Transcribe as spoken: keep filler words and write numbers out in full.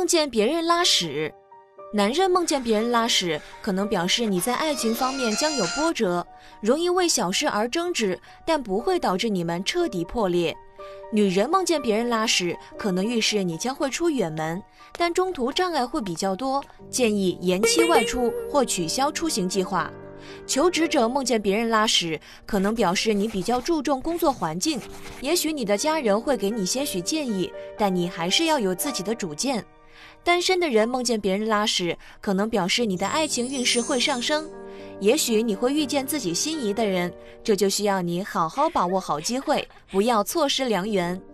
梦见别人拉屎。男人梦见别人拉屎，可能表示你在爱情方面将有波折，容易为小事而争执，但不会导致你们彻底破裂。女人梦见别人拉屎，可能预示你将会出远门，但中途障碍会比较多，建议延期外出或取消出行计划。求职者梦见别人拉屎，可能表示你比较注重工作环境，也许你的家人会给你些许建议，但你还是要有自己的主见。单身的人梦见别人拉屎，可能表示你的爱情运势会上升，也许你会遇见自己心仪的人，这就需要你好好把握好机会，不要错失良缘。